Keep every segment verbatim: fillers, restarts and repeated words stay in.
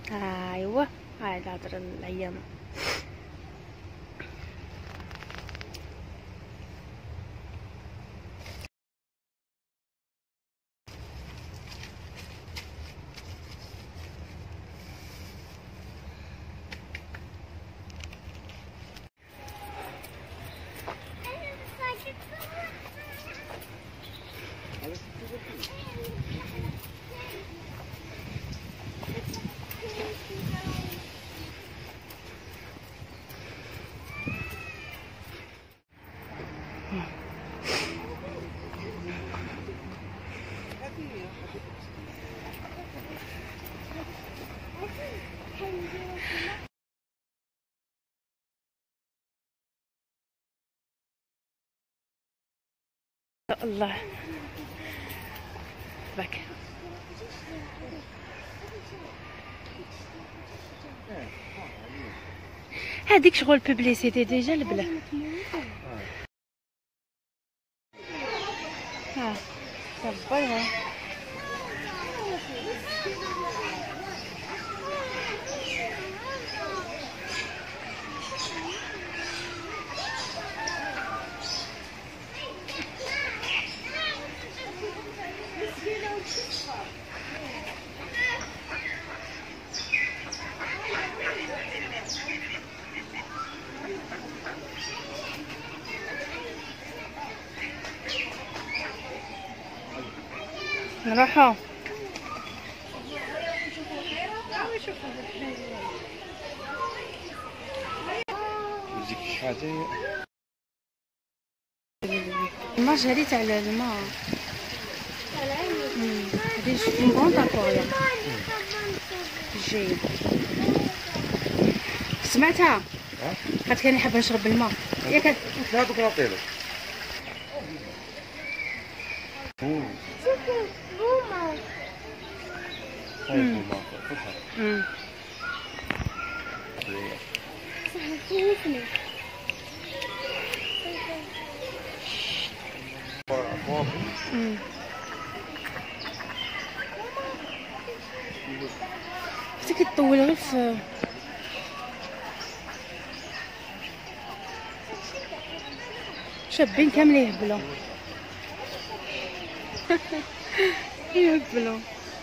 ايوا هاي الهضره الايام. الله باك هذيك شغل بوبليسيتي ديجا البلا. ها صبرها نروحو. يجيك شي حاجه المارجري تاع الماء هادي اون كونط اكوريا جايه سمعتها قالت كاني حابه نشرب الماء ياك لا دوك نعطيلك. شوفوا بومه طيب بومه فوقها امم صحيح امم بدك تطول غير في شابين كاملين يهبلوا يهبلوا.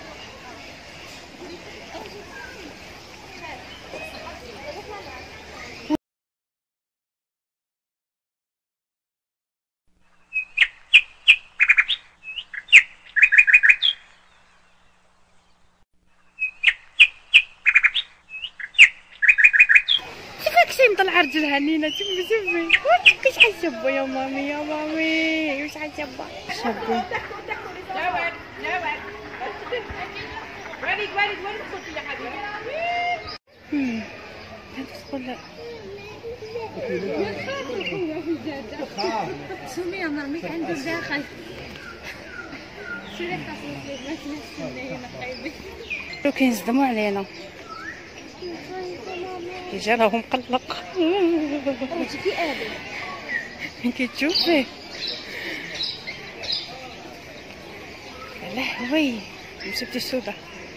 طلع رجلها نينا شوفي شوفي واش حشبوا يا مامي يا مامي واش حشبوا شبوا. لا ورد لا ورد ورد ورد ورد صوتي يا حبيبي. امم تقول لا سمية مرميك عنده داخل شنو خاصك ما تنسيني هنا خايبين لو كينصدموا علينا كيجي راهو مقلق. شوفي ابي كتشوفيه لهوي مسبتي السوداء.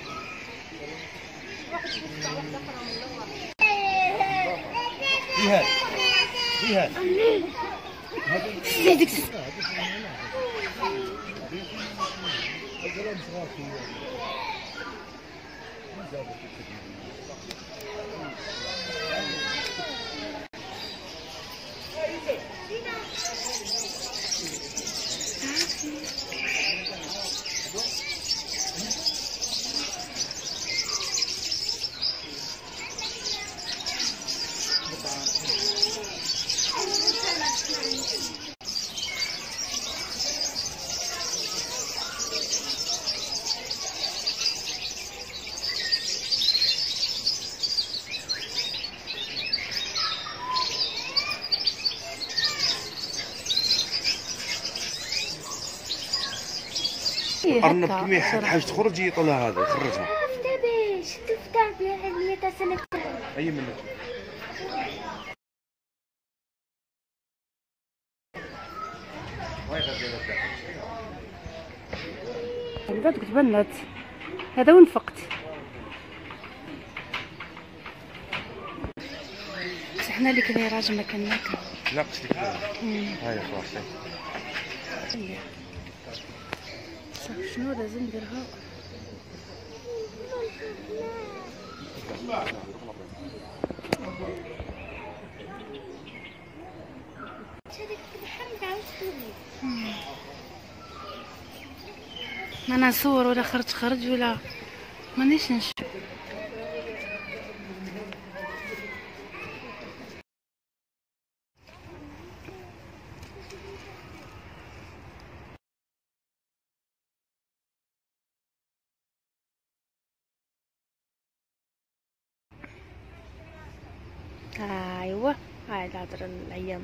جهاد جهاد هذيك ارنب كيما يحب حاجه تخرج يطلع هذا يخرجها. دابا شفتو فتح بها هاد مية سنه اي منك بدات تبنت هذا وين فقت حنا اللي كنا راجل ما كنا ناكل. لا قلت لك هاي خلاص صافي شنو لازم نديرها؟ ما انا نصور ولا خرج خرج ولا مانيش نشوف. ايوا هاي الهضره الايام.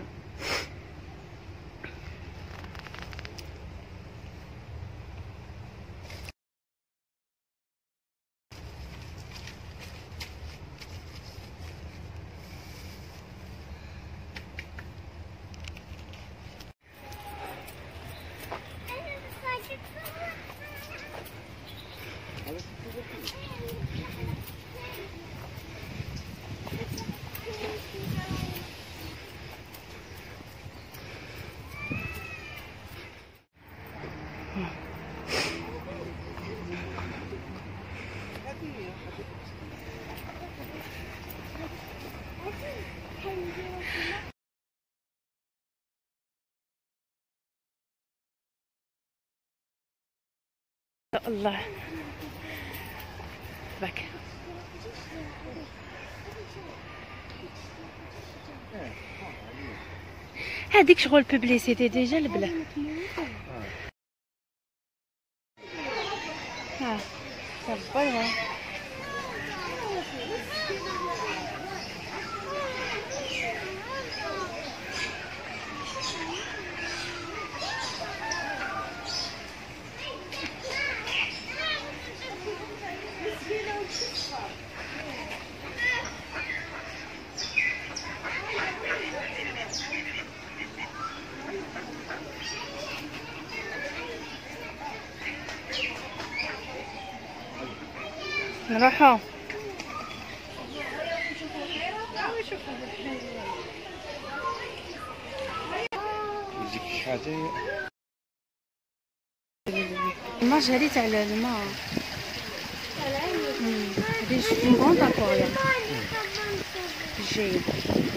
الله بك هذيك شغل بوبليسيتي ديجا البلا. ها صبرها نروحو. يجيك شي حاجه المرجلي تاع الماء هادي اون بون طاكوريا جيد.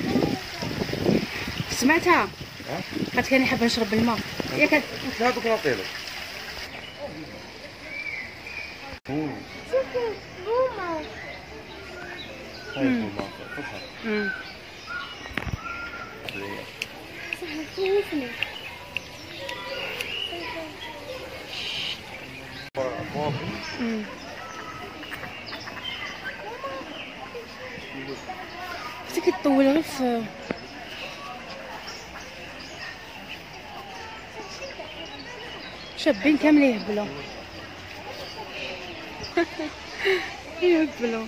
سمعتها قالت كاني حابه نشرب الماء ياك هذوك نعطيلك. هاي الفومه فحر امم امم حتى كيطول غير في شابين كامل يهبلوا يهبلوا.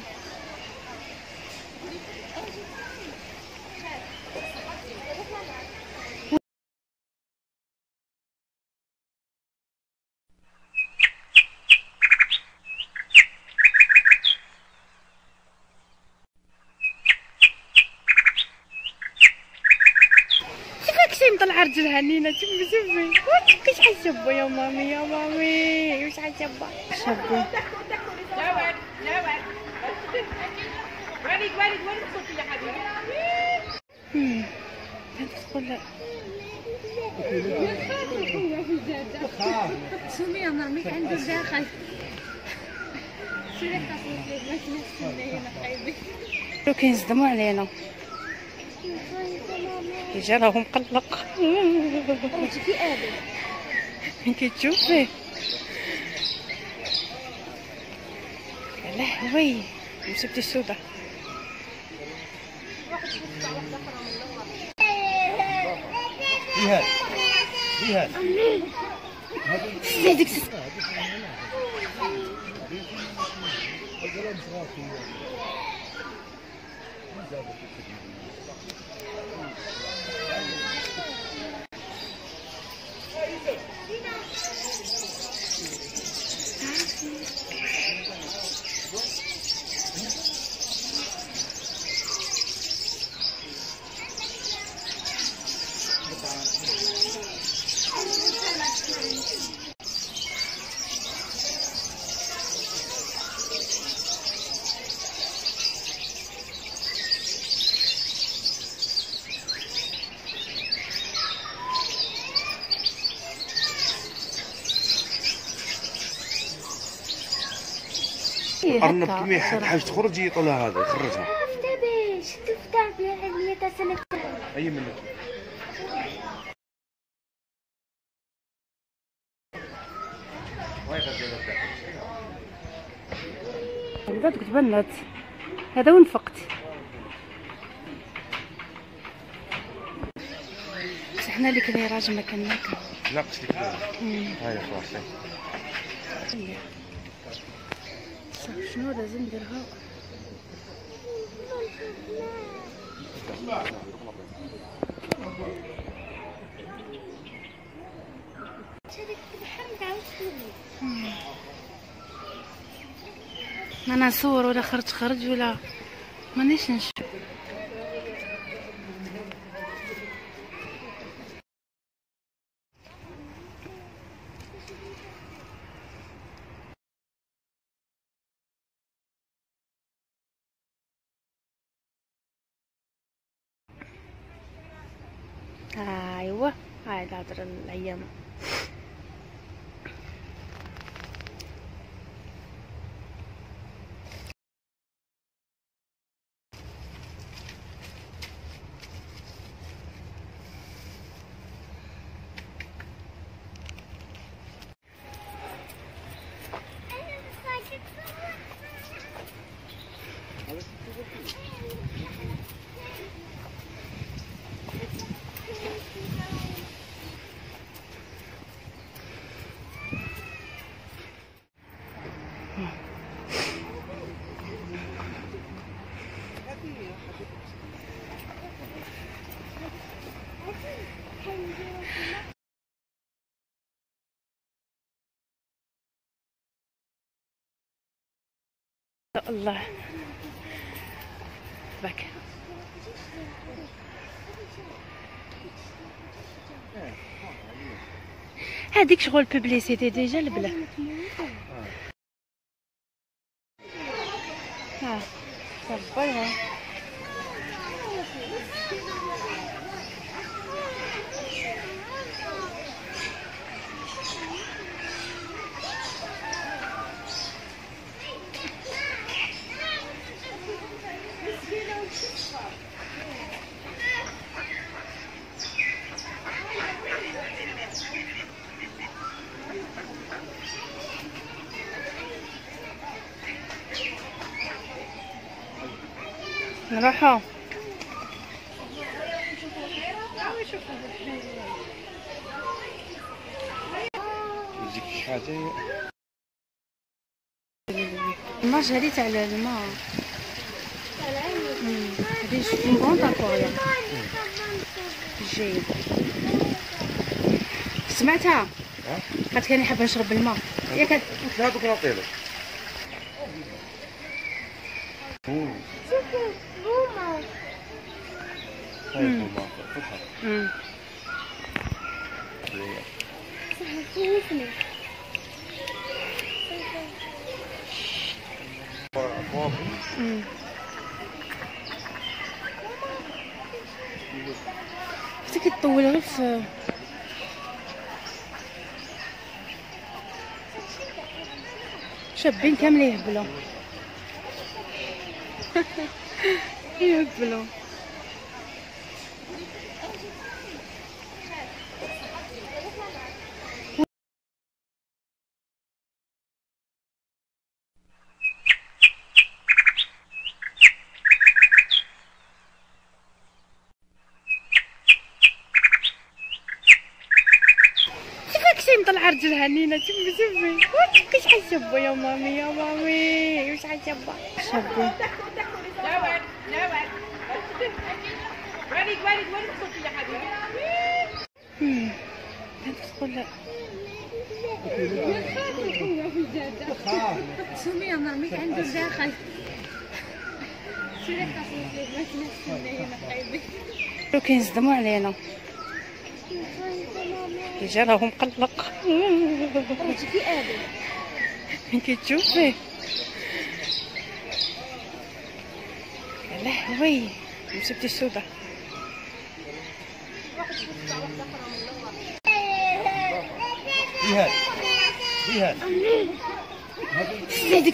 طلع رجلها نينا شوفي شوفي واش حشبو يا مامي يا مامي واش حشبو شبو. لا ورد لا ورد ورد ورد ورد صوتي يا حبيبي. امم تدخل سمية ماميك عنده داخل شري خاصك ما تنسيني هنا خايبين لو كينصدموا علينا ديجا راهو مقلق. راجل في ابي فين كتشوفيه يا لهوي مسبتي السودا. جهاد جهاد هذيك ايه ارنب هكا كيما يحب حاجه تخرج يطلع هذا يخرجها. دابا شتو فتح فيها هاد مية سنة. اي منك بدات تبنات هذا وين فقت. حنا اللي كنا راجل ما كنا ناقص لك هاي خلاص. صافي شنو لازم نديرها. ما انا نصور ولا خرج خرج ولا مانيش نشوف. ايوا هاي الهضره الايام. الله باك هذيك شغل بوبليسيتي ديجا البلا. ها صبرها نروحو. يجيك شي حاجه الماج هادي تاع الماء هادي شفتي بون اكواريوم جيد. سمعتها قالت كاني حابه نشرب الماء ياك قلت لها دوك نعطيلك. شوفوا بوما. هاي بوما فتحها. شوفني. شفتي كتطول غير في شابين كامل يهبلوا يهبلوا. مطلع رجلها نينا شوفي شوفي واش حشبه يا مامي يا مامي واش حشبه شبي. لا ورد لا ورد ورد ورد ورد صوتي يا حبيبي. امم تقول لا سمية مرميك عنده داخل. شريك خاصني ما تنسيني هنا خايبين. لو كينصدموا علينا ديجا راهو مقلق. راجل في ادم كتشوفي لا وي مصيبتي السوداء. جهاد جهاد هذيك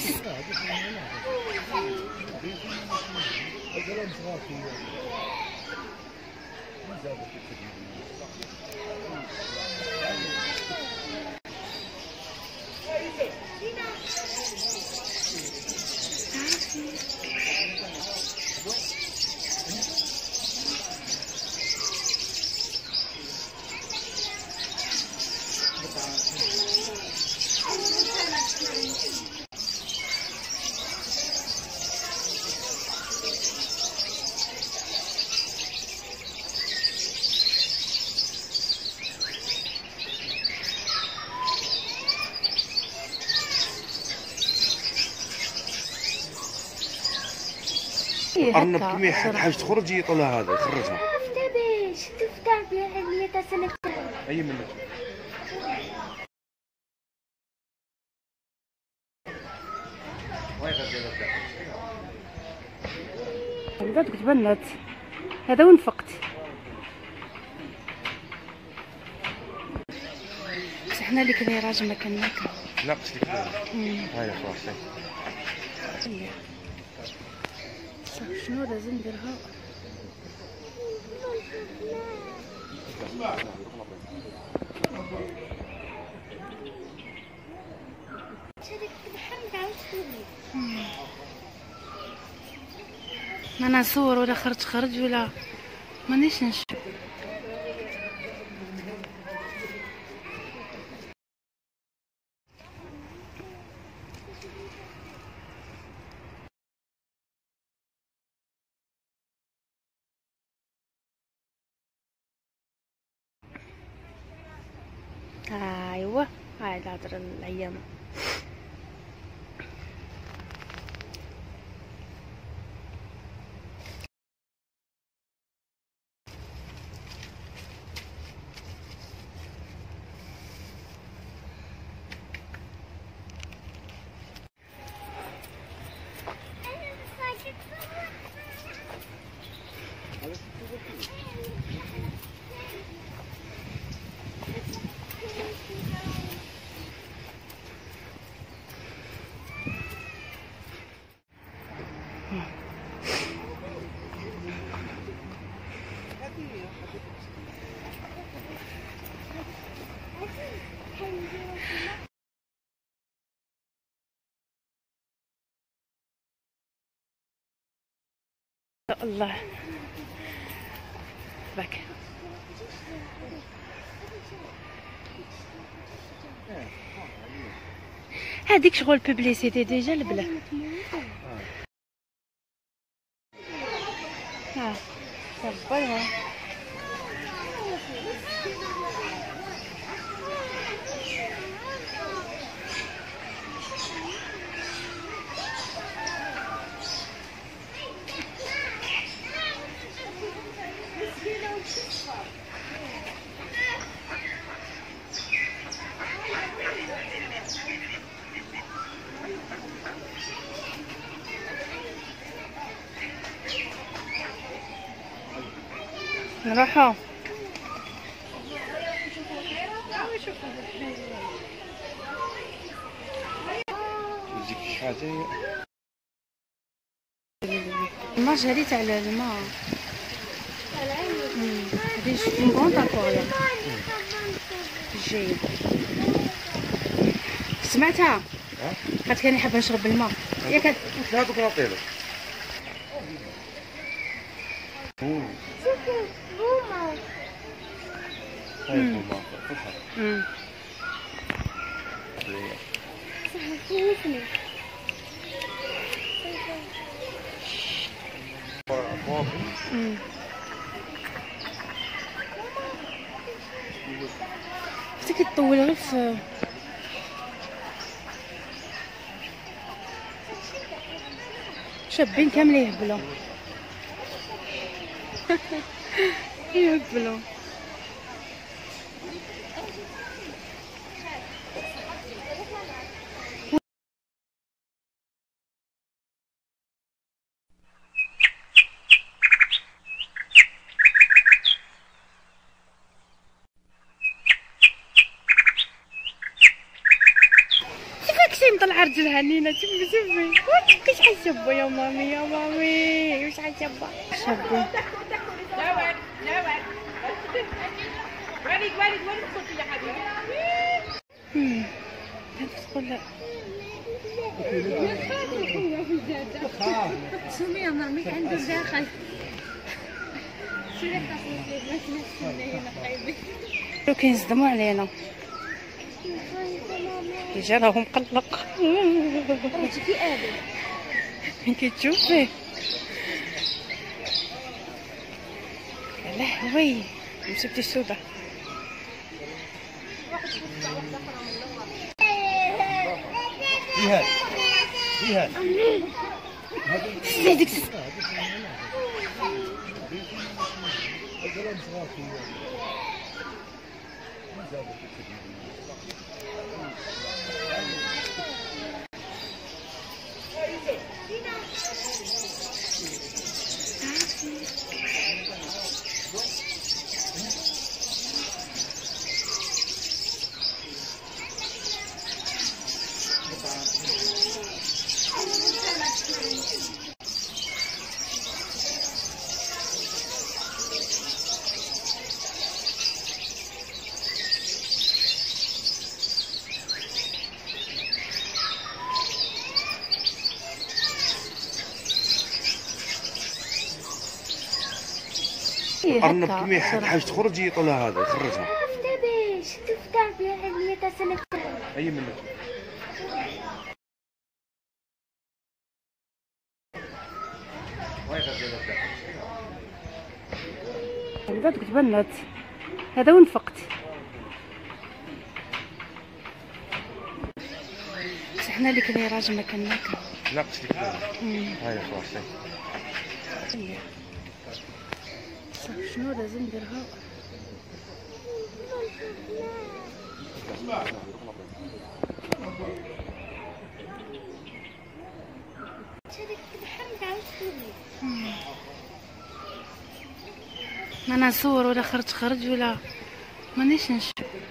أرنب كمية حاجة تخرج يطلع هذا يخرجها. عرفت باش تفتح بها علمية سنة أي منك؟ بدات تبنت هذا وين فقت بس حنا اللي كنا راجل ما كنا ناقص لك هاي خلاص. شنو لازم نديرها ما نصور ولا خرج خرج ولا مانيش نشوف. ايوا هاي الهضره الايام. الله باك هذيك شغل بوبليسيتي ديجا البلا. ها صبرها نروحو يجيك شي حاجة الماج هادي تاع الماء هادي اون كونط اكواريوم جيد. سمعتها قالت كاني حابه نشرب الماء ياك هذوك نعطيلك. هاي البومة فتحها. صحفوفني حتى كيطول غير في شابين كاملين يهبلوا يهبلوا. طلع رجلها نينا شوفي شوفي واش حشبه يا مامي يا مامي واش حشبه شبه نوال نوال وليد وليد وين الصوت يا حبيبي؟ تقول لا سمي يا مامي عنده داخل سيري تصوت لي ما تنسيني هنا قايبين لو كينصدموا علينا كيجي راهو مقلق راجي في ابي كتشوفي لهوي مصيبتي السوداء جهاد جهاد هذيك أرنب كمية حاج تخرجي يطلع هذا يخرجها. باش تفتح بها عليا سنة أي منك؟ البنات قلت بنات هذا وين فقت بس حنا اللي كنا راجل ما كنا لا قلت لك هاي خلاص صافي شنو لازم نديرها ما انا نصور ولا خرج خرج ولا مانيش نشوف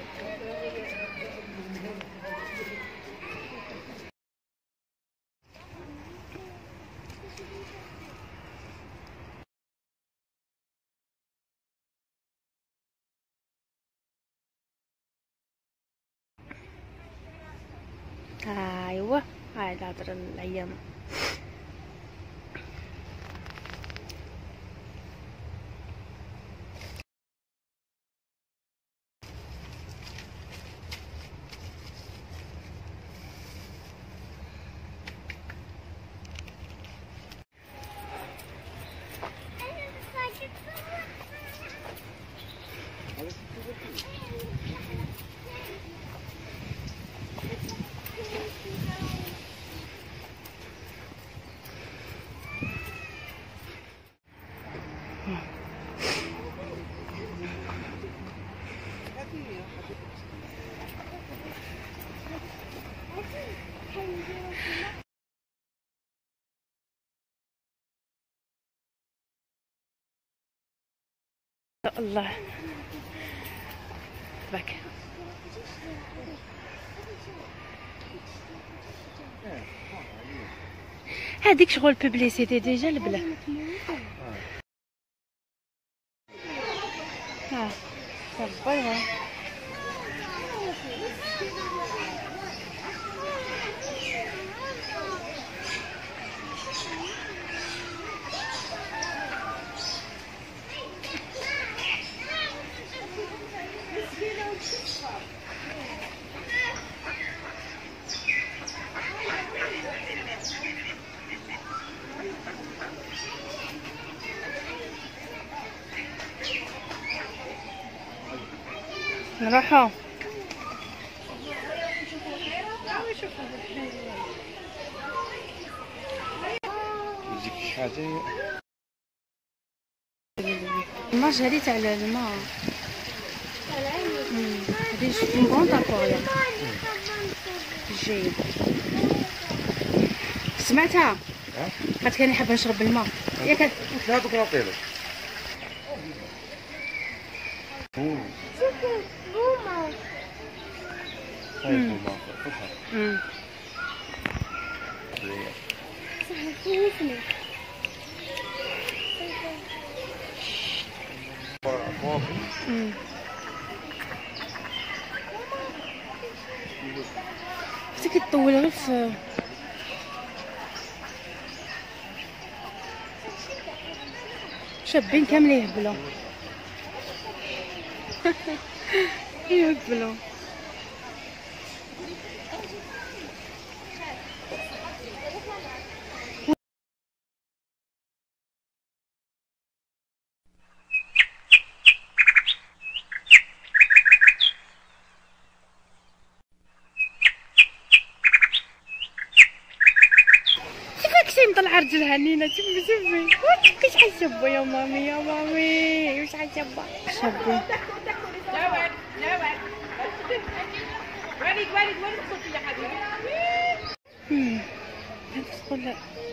ايوا هاي هضر الايام الله بك هذيك شغل بوبليسيتي ديجا البلا ها صبرها نروحو يجيك شي حاجة الماج هادي تاع الماء هادي اون كونط اكوريا جاية سمعتها قالت كاني حابة نشرب الماء ياك هذوك نعطيلك بوما هاي الماء ليا. صح خوفني. امم بس كتطول غير في شابين كامل يهبلوا. يهبلوا. كيفاش مطلع رجلها نينا تما شوفي واش حشبه يا مامي يا مامي واش حشبه شبه جواد جواد وليد وليد وليد صوتي يا حبيبي. امم تقول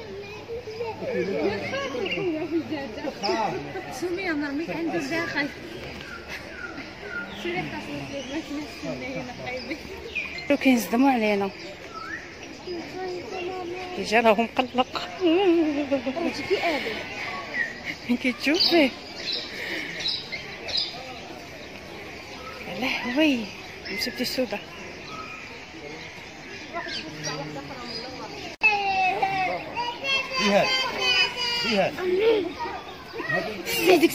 سمية مرميك عنده داخل. شو اللي حصلت لك ما تنسيني هنا حبيبي. لو كينصدموا علينا الرجال راهو مقلق. راجل في ابل. كتشوف فيه يا لهوي مسبتي السوداء. بيها بيها هذيك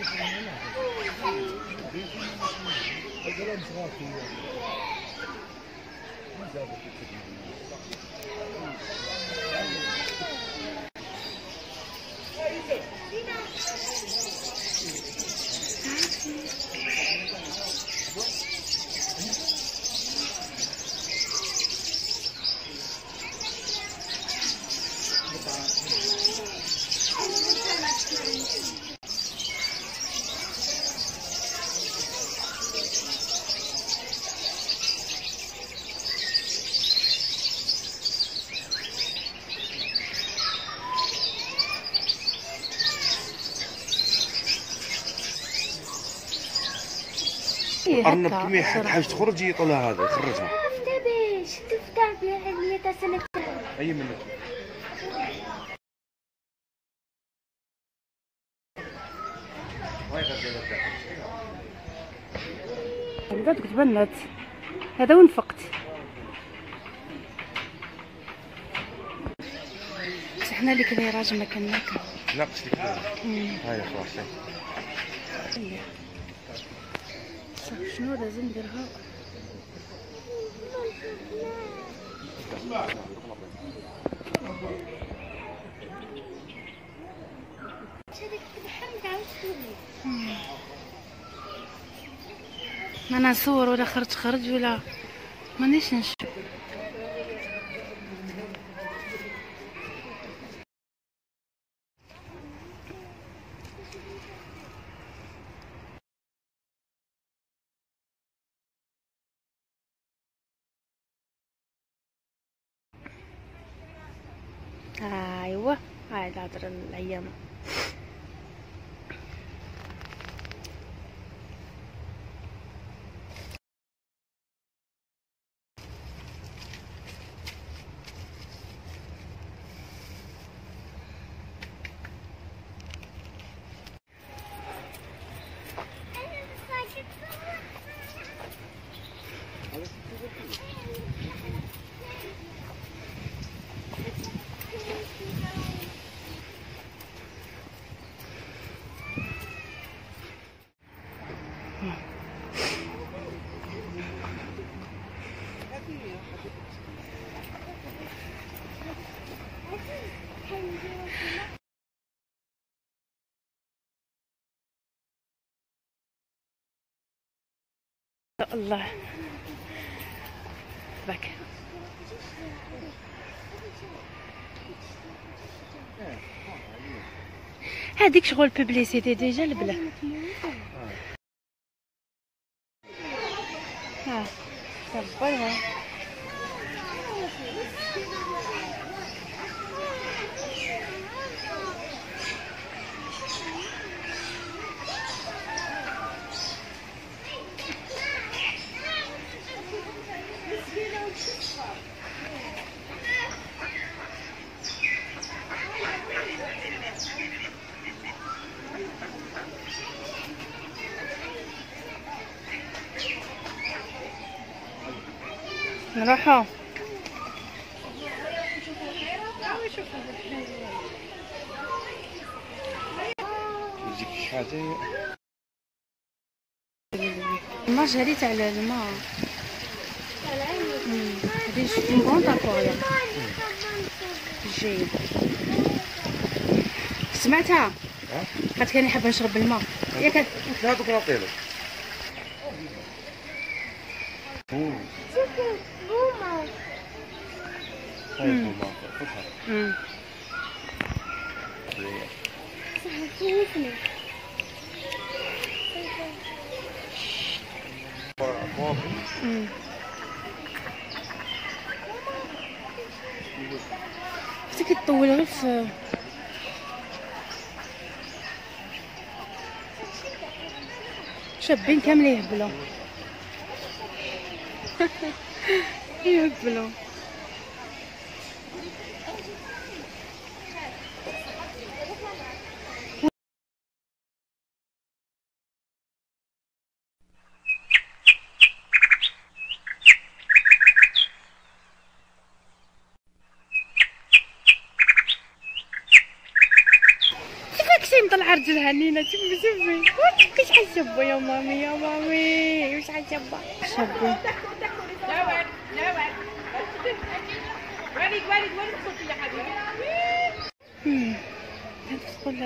أرنب كيما يحب حاج تخرج يطلع هذا يخرجها. دابا شفتو فتح بها عليا تاع سنة. أي منك بدات تبنت هذا وين فقت. بس حنا اللي كنا راجل ما كنا لا قلت لك هاي خلاص. صح شنو لازم نديرها. ما انا نصور ولا خرج خرج ولا مانيش نشوف. ايوا هاي الهضره الايام. الله باك هذيك شغل بوبليسيتي ديجا البلا. ها صبرها نروحو يجيك شي حاجه. ما جريت على الماء. هادي شفتي بون داكور جيد. سمعتها قالت كان حابه نشرب الماء ياك هذوك نعطيلك. امم امم حتى كيطول غير في شابين كاملين يهبلوا. يهبلوا. كيفاش مطلع رجلها نينا تمي تمي واش حشبو يا مامي يا مامي واش حشبو شبو نوال نوال وليد وليد وليد صوتي يا حبيبي. امم تدخل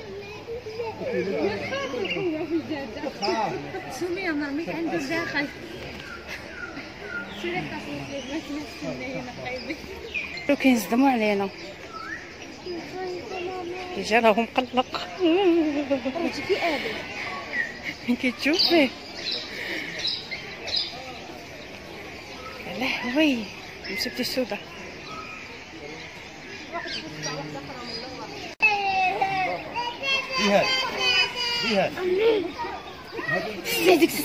سمية مرميك عنده داخل شريك تصوت ليه باش نستنى هنا خايبين لو كينصدموا علينا ديجا راهو مقلق. راجل في ابي من كتشوف فيه يا لهوي مسكتي السودة. جهاد جهاد هذيك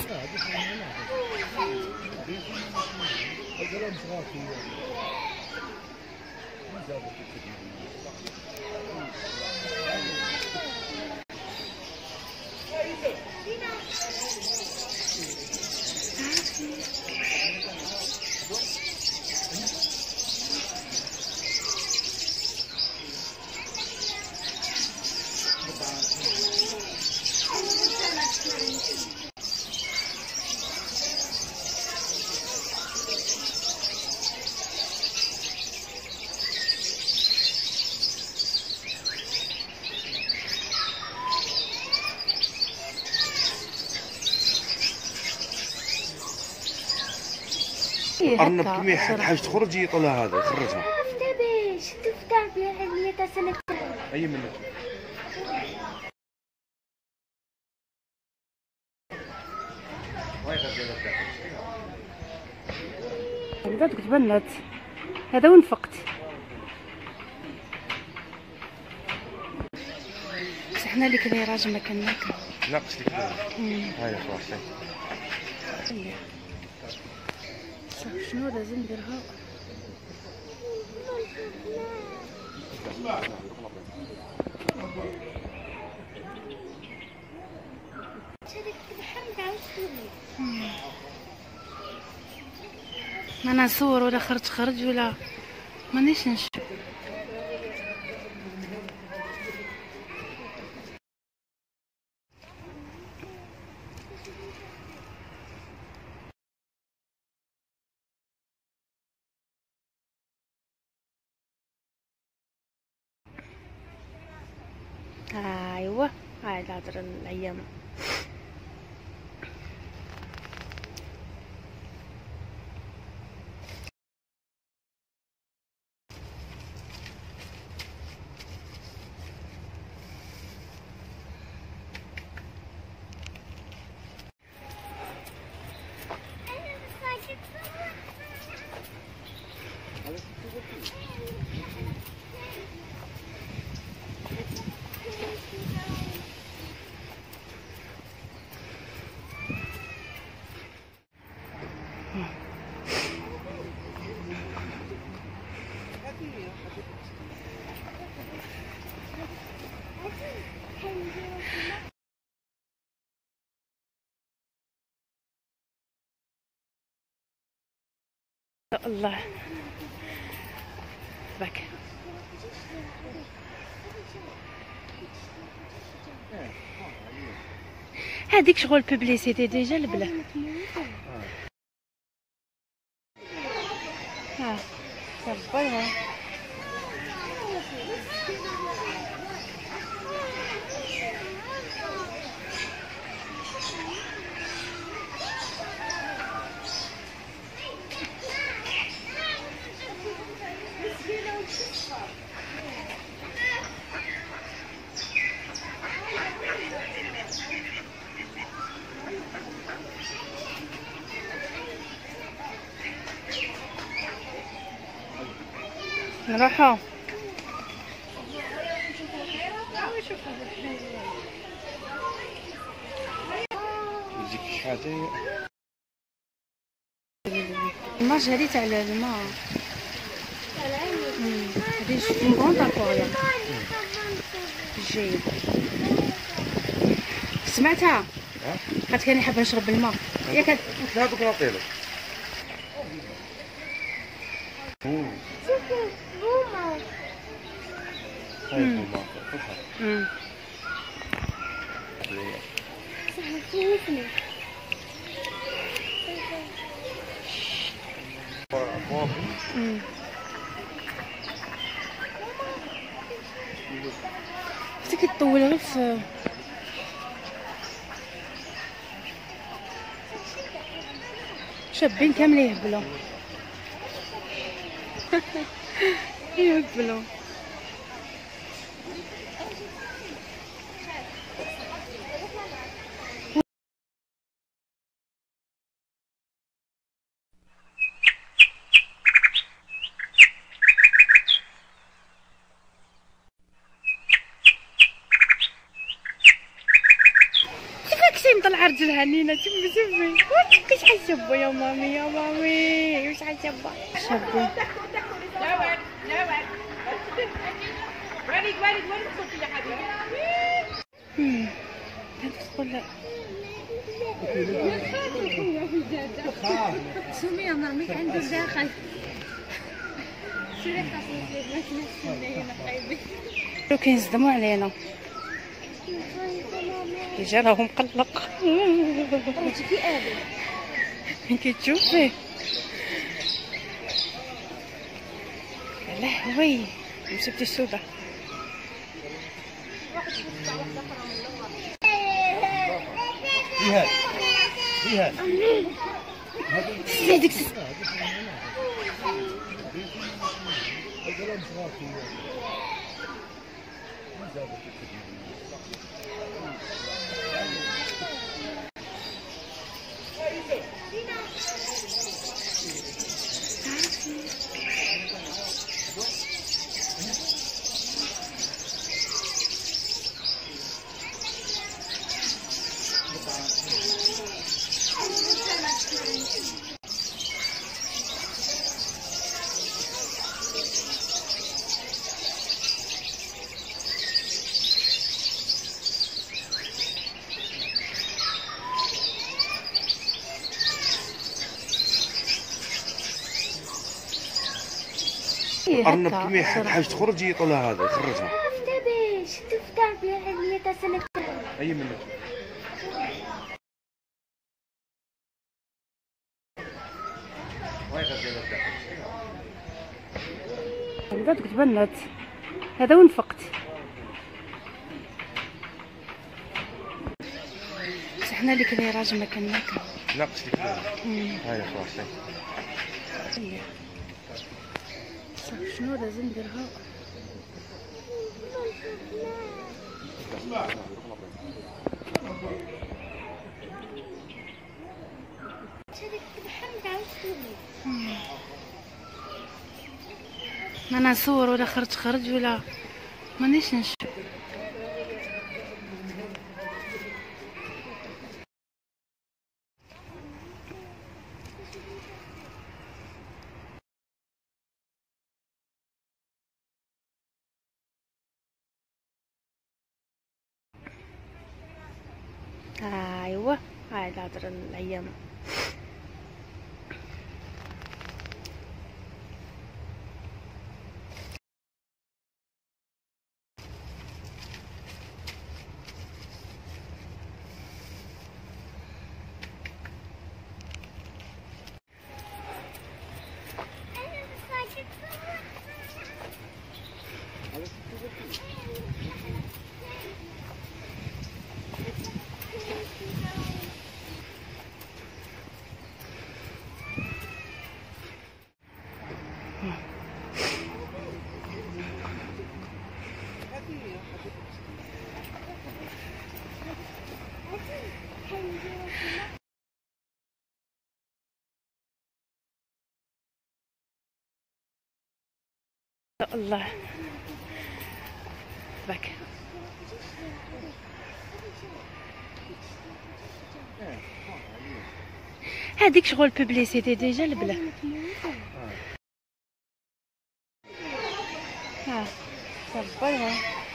ارنب كمية حاج تخرج يطلع هذا يخرجها. دابا شفتو فتح فيها هاد مية سنة اي منك بدات تبنت هذا وين فقت بس حنا اللي كنا راجل ما كنا ناقص لك هاي خلاص. شنو لازم نديرها ما انا نصور ولا خرج خرج ولا مانيش نشوف. ايوا هاي الهضره الايام. الله باك. هذيك شغل بوبليسيتي ديجا البلا. ها صبرها. نروحو يجيك شي حاجه الماج هادي تاع الماء. هادي شفتي كونط اكواريوم جيد. سمعتها قالت كاني حابه نشرب الماء ياك. قلت لها دوك نعطيلك. هاي بوما امم امم حتى كتطول غير في شابين كاملين يهبلوا. يهبلوا. مطلع رجلها نينا تمي تمي. واش حشبو يا مامي يا مامي واش حشبو شبو. نوال نوال وليد وليد وين وصلتي يا حبيبي؟ امم تقول لا سمية مرميك عنده داخل. شو ريحة تصويت لي ما تنسيني هنا خايبين. لو كينصدموا علينا ديجا راهو مقلق. انت في ابي كتشوفي لهوي مصيبتي السوداء. جهاد جهاد هذيك ارنب كمية حاجه تخرج يطلع هذا يخرجها. باش تفتح بها عليا سنه اي منك بدات تبنت هذا وين فقت. بس حنا اللي كذا راجل ما كان ناكل. ناقص لك هاي خلاص. صافي شنو لازم نديرها. انا نصور ولا خرج خرج ولا مانيش نشوف. ايوا هاي الهضره الايام. الله باك. هذيك شغل بوبليسيتي ديجا البلا. ها صبرها.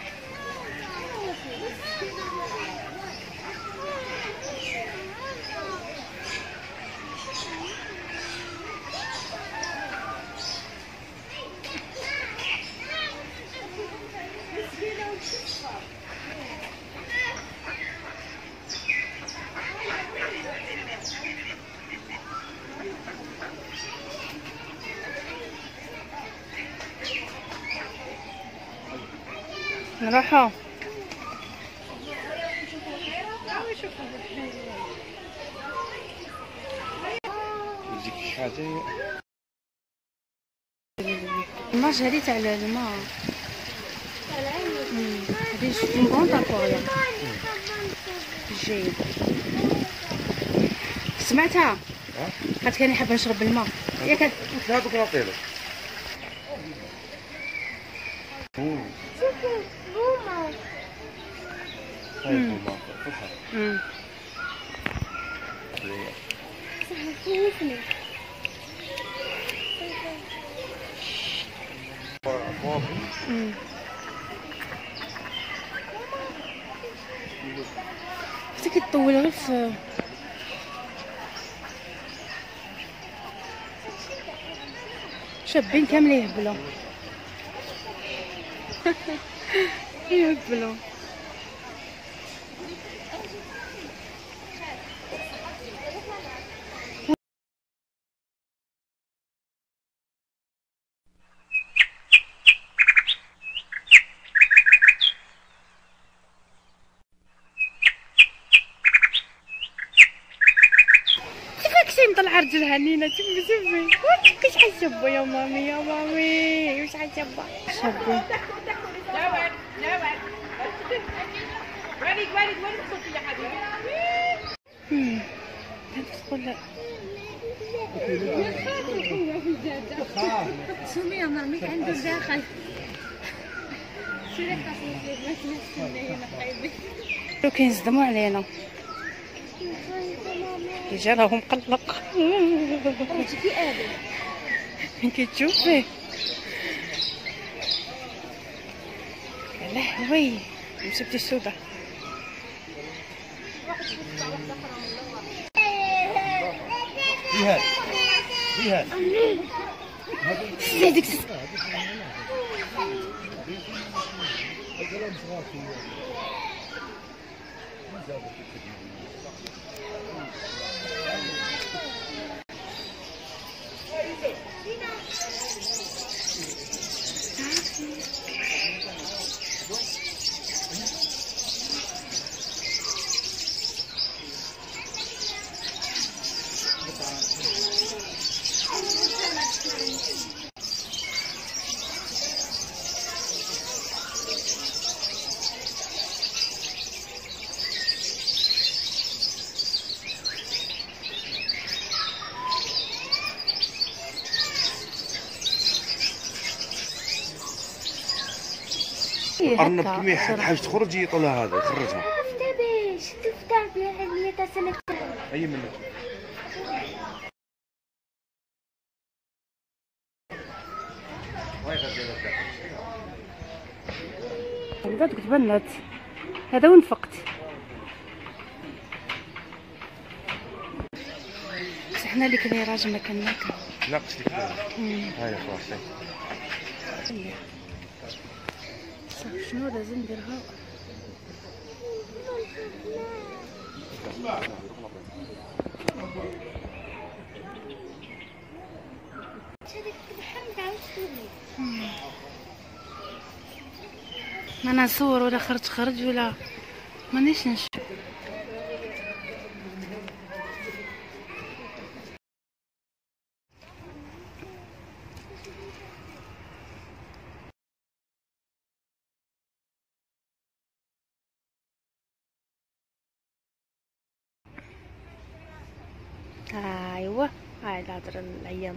نروحو يجيك شي حاجه الماج هادي تاع الماء. هادي اون كونط اكواريوم جيد. سمعتها قالت كاني حابه نشرب الماء ياك. هذوك نعطيلك. امم حتى كيطول غير في شابين كاملين يهبلوا. يهبلوا. طلع رجلها نينا تبي تبي واش حشبه يا مامي يا مامي واش حشبه شبه. نوال نوال وليد وليد وين وصلتي يا حبيبي؟ امم تقول سمية مامي عنده داخل. شو راح تصير لك ما تنسيني هنا حبيبي. لو كينصدموا علينا ديجا راهو مقلق. شوفي ابي كتشوفيه يا لهوي مسكتي السوداء. جهاد جهاد هذيك أرنب كمية حاج تخرجي يطلع هذا يخرجها. تبيش تفتح بها اللي تسلك أي منك بدات تبنت هذا وين فقت. بس حنا اللي كنا راجل ما كان ناكل. لا قلت لك هاي خلاص. شنو لازم نديرها؟ ما انا نصور ولا خرج خرج ولا مانيش نشوف. ايوا هاي هضر الايام.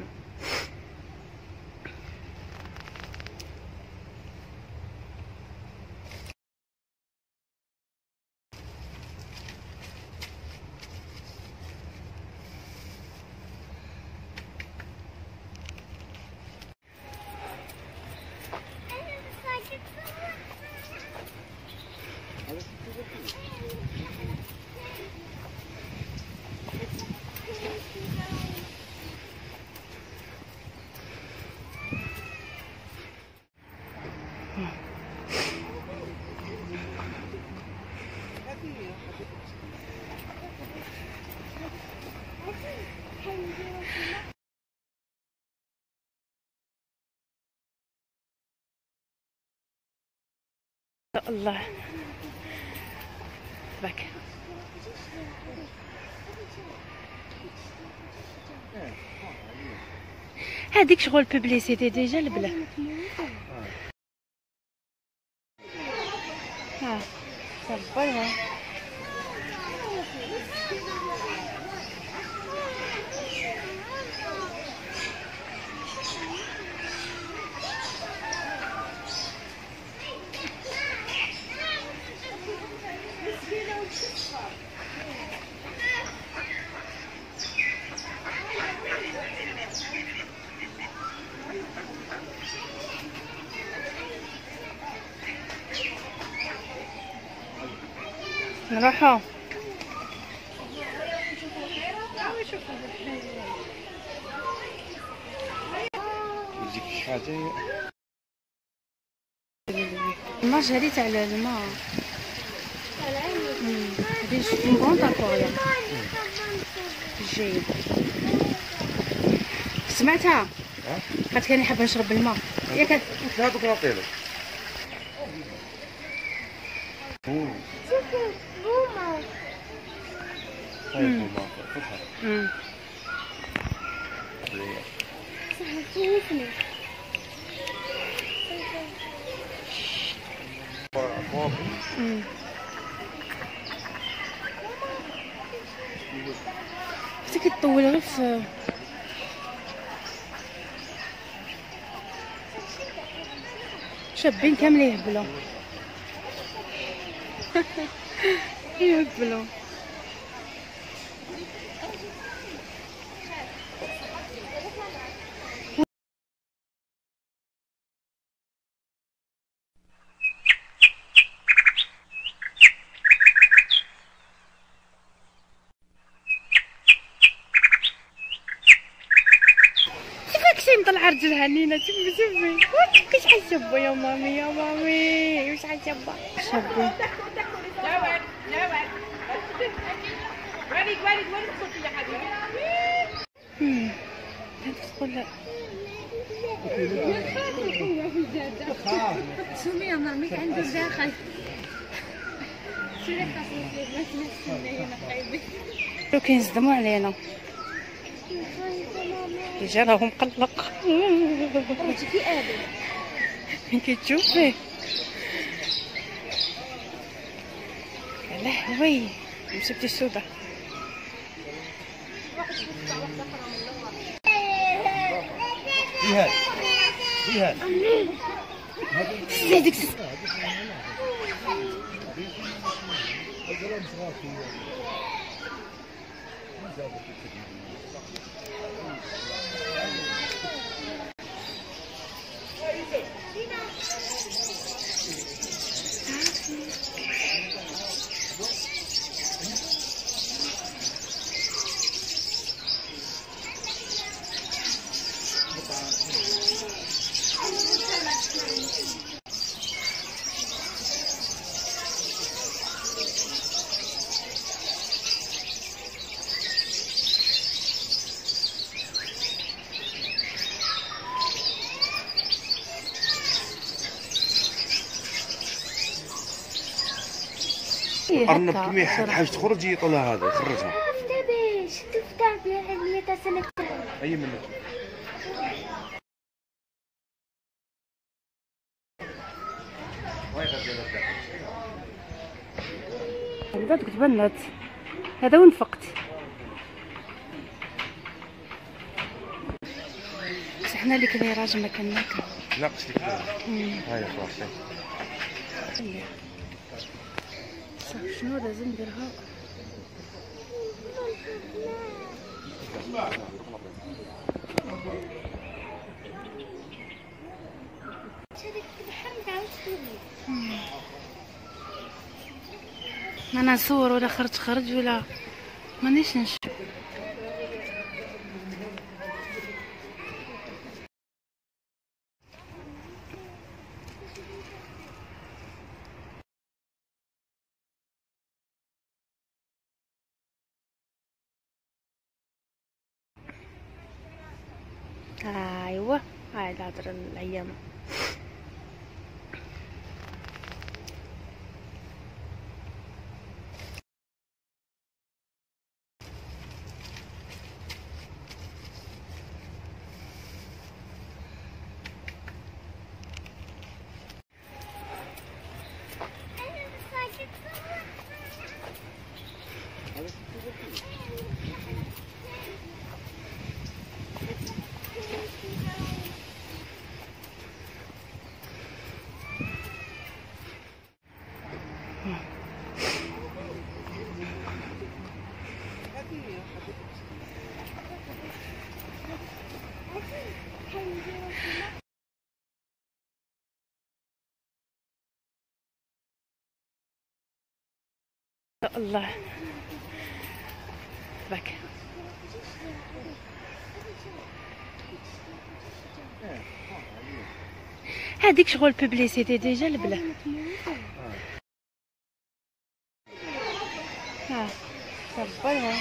الله بك هذيك شغل بوبليسيتي ديجا البلا. ها صبرها نروحو. يجيك شي حاجه الماء جاري تاع الماء. هادي شفتي بون طاكوريا جيد. سمعتها قالت كاني حابه نشرب الماء ياك هذوك نعطيلك. شوفوا بومه. طيب ما فتحها. امم صحيح امم بس كيطول غير في شابين كاملين يهبلوا. يهبلوا طلع رجلها نينا شوفي شوفي واش حشبه يا مامي يا مامي واش حشبه شبه. نوال نوال وليد وليد وليد صوتي يا حبيبي. امم تدخل سمية مرميك عنده داخل. شو اللي خاصك دير باش نستنى هنا قايبين. لو كينصدموا علينا الرجال راهو مقلق. في ابي فين كتشوفيه يا لهوي مسبتي السودا. جهاد جهاد هذيك أرنب كمية حاج تخرج يطلع هذا يخرجها. دابا شدو فتح بها علمية تاع سنة. أي منك بدات تبنت هذا وين فقت حنا اللي كنا راجل ما كناكل. لا قلت لك هاي خلاص صافي شنو لازم نديرها؟ ما انا نصور ولا خرج خرج ولا مانيش نشوف. ايوا هاي الهضره الايام. الله باك هذيك شغل بوبليسيتي ديجا البلا. ها صبرها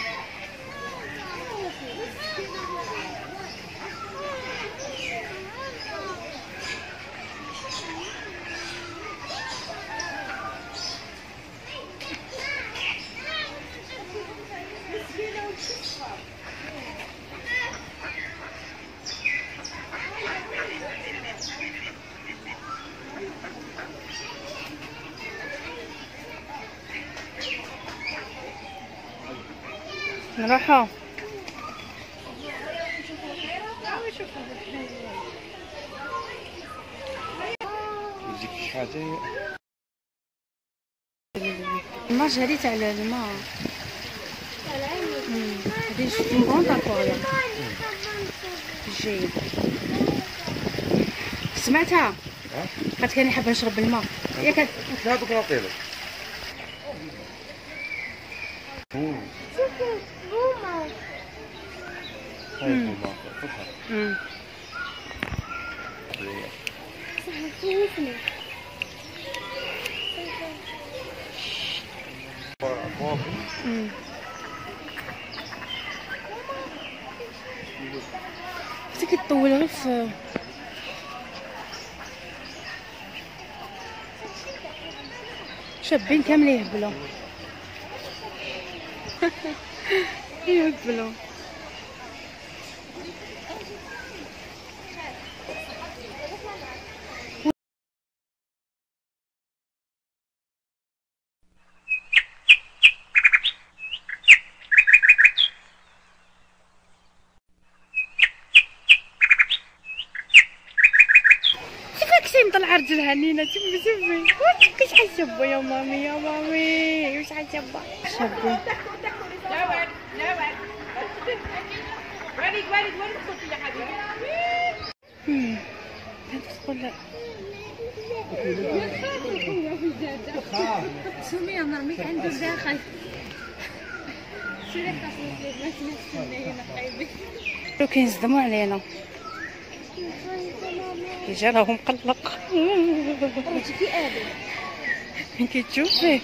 نروحو. يجيك شي حاجه ما جريت على الماء. هذه شتي غونط اكواريوم جيد. سمعتها قالت كاني حابه نشرب الماء ياك قلت لها دوك نعطيلك. هاي البومه امم امم حتى كيطول غير في شابين كاملين يهبلوا. يهبلوا مطلع رجلها نينا تمي تمي واش حشبو يا مامي يا مامي واش حشبو شبو نوال نوال وليد وليد وين وصلتي يا حبيبي؟ امم تدخل سمية مرميك عنده داخل شو اللي خاصك ليه ما تنسيني هنا قايبين لو كينصدموا علينا ديجا راهو مقلق. راجل في ابي من كتشوفيه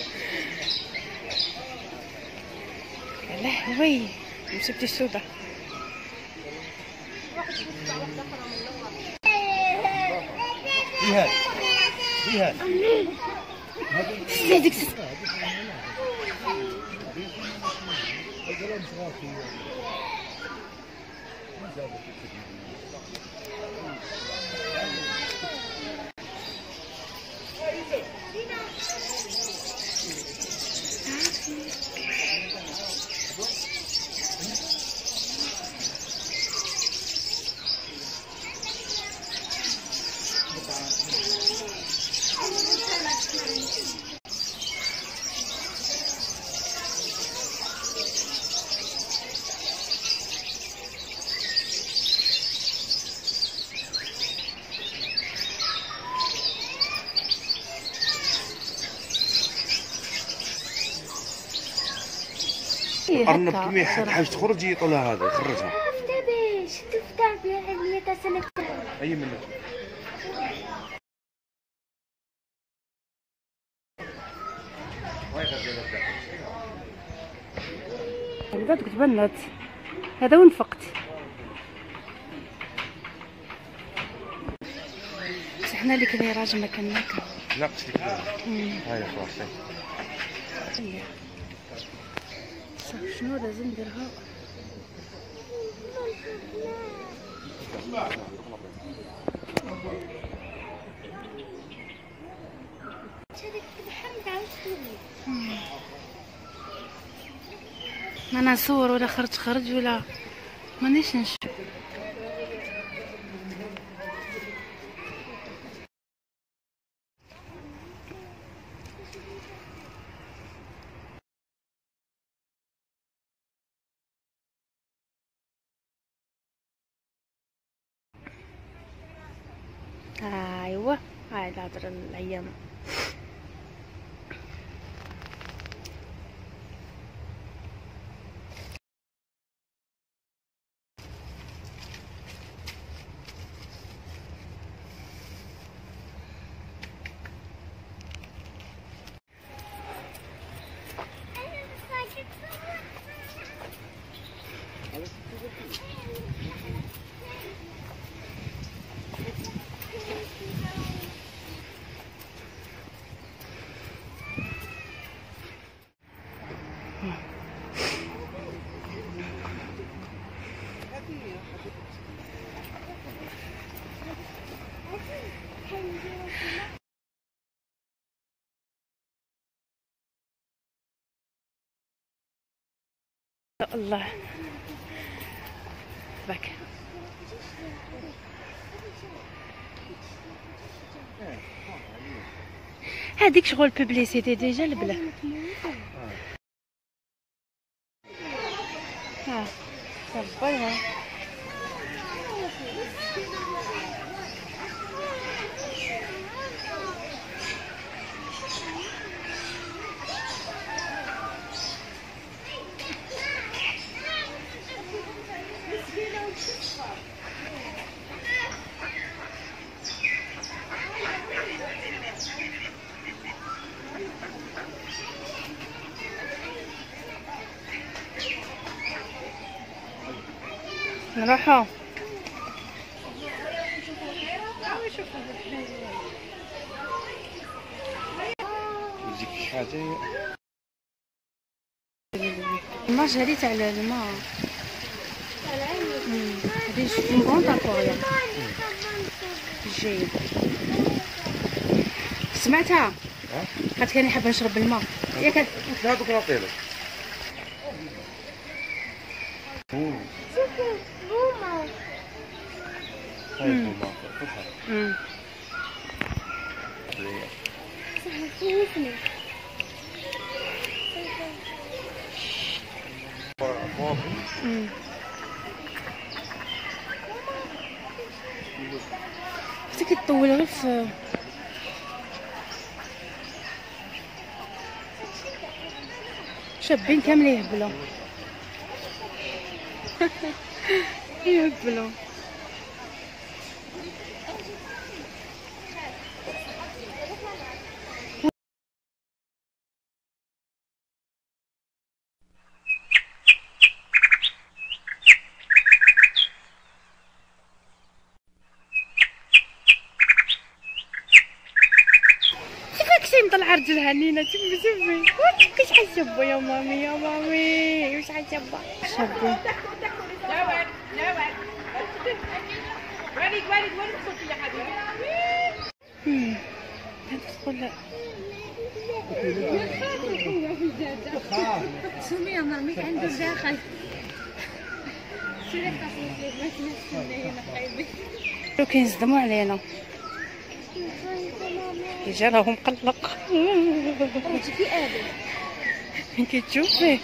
يا لهوي مسبتي السودة. جهاد جهاد هذيك ارنب كمية حاج تخرج يطلع هذا يخرجها. باش تفتح بها مئة سنة. اي منك بدات تبنت هذا وين فقت. بس حنا اللي كذا راجل ما كنا ناكل. لا قلت لك هاي خلاص صافي شنو لازم نديرها. ما انا نصور ولا خرج خرج ولا مانيش نشوف. ايوا هاي الهضره الايام. الله باك هذيك شغل بوبليسيتي ديجا البلا. ها صبرها نروحو. يجيك شي حاجة الماج هادي تاع الماء هادي اون كونط اكواريوم جاية. سمعتها قالت كاني حابه نشرب الماء ياك هذوك نعطيلك. هاي البومة امم امم بس كتطول غير في شابين كاملين يهبلوا يهبلوا. طلع رجلها نينا شوفي شوفي واش حشبوا يا مامي يا مامي واش حشبوا شبوا. نوال نوال وليد وليد وين الصوت يا حبيبي؟ امم تدخل سمي يا مامي عنده داخل سيري تصوت لي ما تنسيني هنا حبيبي. لو كينصدموا علينا كيجي راهو مقلق. شوفي ادم كتشوفي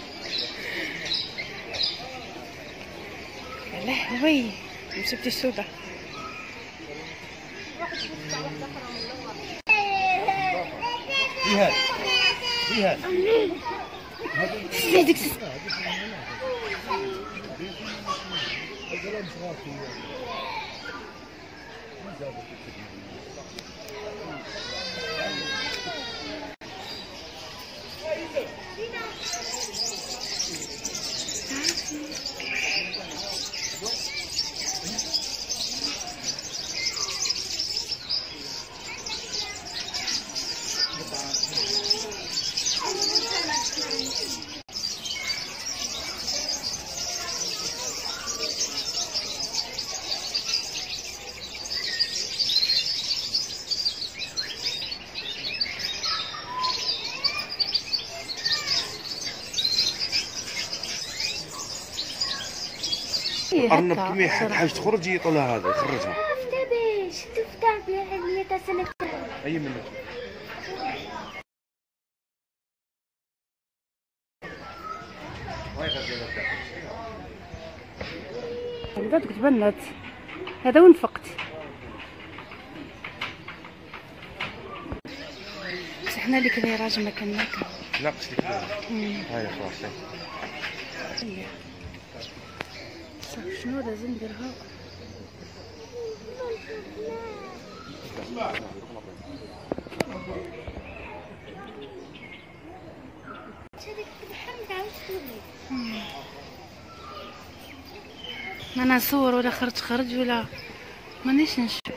لهوي مسكتي السوداء. جهاد جهاد هذيك أرنب كمية حاجة تخرج يطلع هذا يخرجها. عرفت باش تفتح بها مية سنة. أي منك؟ بدات تبنت هذا وين فقت بس حنا اللي كذا راجل ما كنا لا قلت لك هاي خلاص. شنو لازم نديرها؟ ما انا نصور ولا خرج خرج ولا مانيش نشوف.